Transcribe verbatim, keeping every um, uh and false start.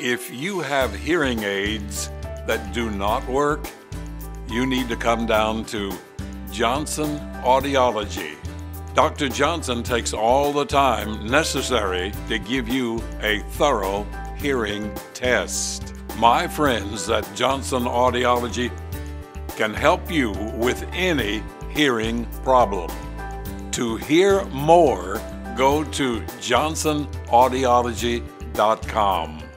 If you have hearing aids that do not work, you need to come down to Johnson Audiology. Doctor Johnson takes all the time necessary to give you a thorough hearing test. My friends at Johnson Audiology can help you with any hearing problem. To hear more, go to johnson audiology dot com.